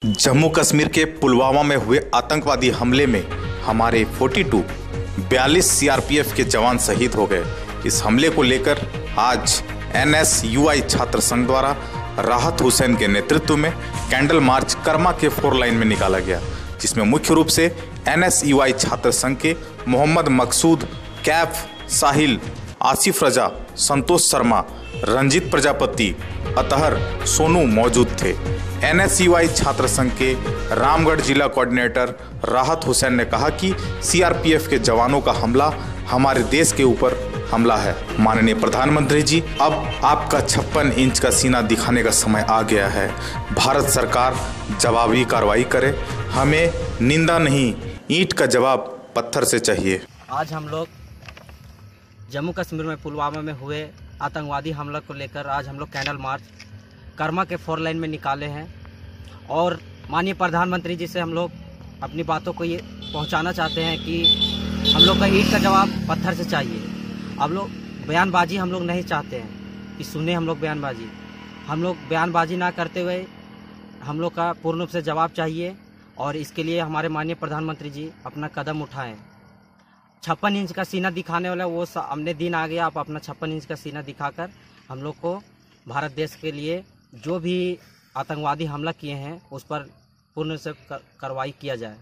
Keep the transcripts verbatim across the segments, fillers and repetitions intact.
जम्मू कश्मीर के पुलवामा में हुए आतंकवादी हमले में हमारे बयालीस बयालीस सीआरपीएफ के जवान शहीद हो गए। इस हमले को लेकर आज एनएसयूआई छात्र संघ द्वारा राहत हुसैन के नेतृत्व में कैंडल मार्च कर्मा के फोर लाइन में निकाला गया, जिसमें मुख्य रूप से एनएसयूआई छात्र संघ के मोहम्मद मकसूद, कैफ, साहिल, आसिफ रजा, संतोष शर्मा, रंजीत प्रजापति, अतहर, सोनू मौजूद थे। एनएसयूआई छात्र संघ के रामगढ़ जिला कोऑर्डिनेटर राहत हुसैन ने कहा कि सीआरपीएफ के जवानों का हमला हमारे देश के ऊपर हमला है। माननीय प्रधानमंत्री जी, अब आपका छप्पन इंच का सीना दिखाने का समय आ गया है। भारत सरकार जवाबी कार्रवाई करे, हमें निंदा नहीं, ईंट का जवाब पत्थर से चाहिए। आज हम लोग जम्मू कश्मीर में पुलवामा में हुए आतंकवादी हमला को लेकर आज हम लोग कैंडल मार्च कर्मा के फोर लाइन में निकाले हैं और माननीय प्रधानमंत्री जी से हम लोग अपनी बातों को ये पहुंचाना चाहते हैं कि हम लोग का ईंट का जवाब पत्थर से चाहिए। अब लोग बयानबाजी हम लोग नहीं चाहते हैं कि सुने हम लोग बयानबाजी हम लोग बयानबाजी ना करते हुए हम लोग का पूर्ण रूप से जवाब चाहिए और इसके लिए हमारे माननीय प्रधानमंत्री जी अपना कदम उठाएं। छप्पन इंच का सीना दिखाने वाला वो सामने दिन आ गया। आप अपना छप्पन इंच का सीना दिखाकर हम लोग को भारत देश के लिए जो भी आतंकवादी हमला किए हैं उस पर पूर्ण से कार्रवाई किया जाए।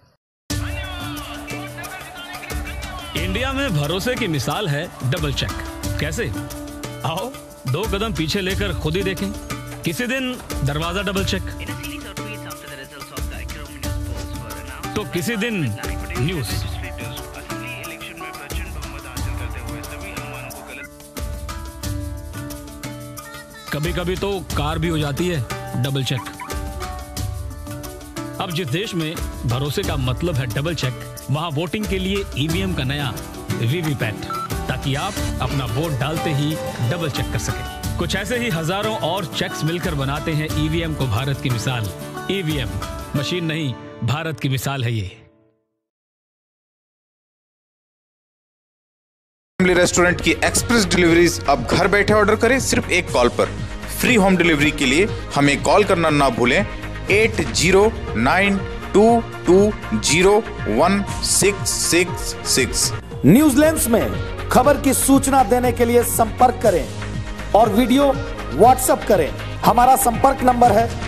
इंडिया में भरोसे की मिसाल है डबल चेक। कैसे? आओ दो कदम पीछे लेकर खुद ही देखें। किसी दिन दरवाजा डबल चेक, तो किसी दिन न्यूज। कभी कभी तो कार भी हो जाती है डबल चेक। अब जिस देश में भरोसे का मतलब है डबल चेक, वहां वोटिंग के लिए ईवीएम का नया वीवीपैट, ताकि आप अपना वोट डालते ही डबल चेक कर सकें। कुछ ऐसे ही हजारों और चेक्स मिलकर बनाते हैं ईवीएम को भारत की मिसाल। ईवीएम मशीन नहीं, भारत की मिसाल है ये। फैमिली रेस्टोरेंट की एक्सप्रेस डिलीवरीज अब घर बैठे ऑर्डर करें सिर्फ एक कॉल पर। फ्री होम डिलीवरी के लिए हमें कॉल करना ना भूलें, eight zero nine two two zero one six six six. New Zealand में खबर की सूचना देने के लिए संपर्क करें और वीडियो व्हाट्सएप करें। हमारा संपर्क नंबर है